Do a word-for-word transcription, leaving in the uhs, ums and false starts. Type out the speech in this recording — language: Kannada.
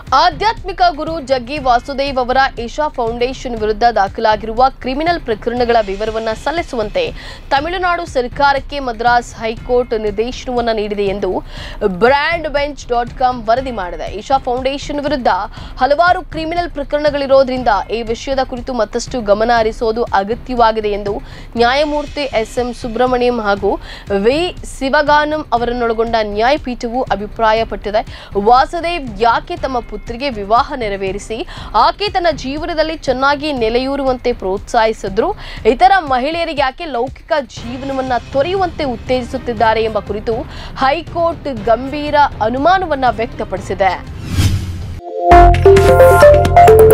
ಆಧ್ಯಾತ್ಮಿಕ ಗುರು ಜಗ್ಗಿ ವಾಸುದೇವ್ ಅವರ ಈಶಾ ಫೌಂಡೇಶನ್ ವಿರುದ್ಧ ದಾಖಲಾಗಿರುವ ಕ್ರಿಮಿನಲ್ ಪ್ರಕರಣಗಳ ವಿವರವನ್ನು ಸಲ್ಲಿಸುವಂತೆ ತಮಿಳುನಾಡು ಸರ್ಕಾರಕ್ಕೆ ಮದ್ರಾಸ್ ಹೈಕೋರ್ಟ್ ನಿರ್ದೇಶನವನ್ನು ನೀಡಿದೆ ಎಂದು ಬ್ರ್ಯಾಂಡ್ ಬೆಂಚ್ ಡಾಟ್ ಕಾಮ್ ವರದಿ ಮಾಡಿದೆ. ಈಶಾ ಫೌಂಡೇಶನ್ ವಿರುದ್ಧ ಹಲವಾರು ಕ್ರಿಮಿನಲ್ ಪ್ರಕರಣಗಳಿರೋದ್ರಿಂದ ಈ ವಿಷಯದ ಕುರಿತು ಮತ್ತಷ್ಟು ಗಮನ ಹರಿಸೋದು ಅಗತ್ಯವಾಗಿದೆ ಎಂದು ನ್ಯಾಯಮೂರ್ತಿ ಎಸ್ ಎಂ ಸುಬ್ರಹ್ಮಣ್ಯಂ ಹಾಗೂ ವಿ ಶಿವಗಾನಂ ಅವರನ್ನೊಳಗೊಂಡ ನ್ಯಾಯಪೀಠವು ಅಭಿಪ್ರಾಯಪಟ್ಟಿದೆ. ವಾಸುದೇವ್ ಯಾಕೆ ತಮ್ಮ ಪುತ್ರಿಗೆ ವಿವಾಹ ನೆರವೇರಿಸಿ ಆಕೆ ತನ್ನ ಜೀವನದಲ್ಲಿ ಚೆನ್ನಾಗಿ ನೆಲೆಯೂರುವಂತೆ ಪ್ರೋತ್ಸಾಹಿಸಿದ್ರು, ಇತರ ಮಹಿಳೆಯರಿಗೆ ಯಾಕೆ ಲೌಕಿಕ ಜೀವನವನ್ನ ತೊರೆಯುವಂತೆ ಉತ್ತೇಜಿಸುತ್ತಿದ್ದಾರೆ ಎಂಬ ಕುರಿತು ಹೈಕೋರ್ಟ್ ಗಂಭೀರ ಅನುಮಾನವನ್ನ ವ್ಯಕ್ತಪಡಿಸಿದೆ.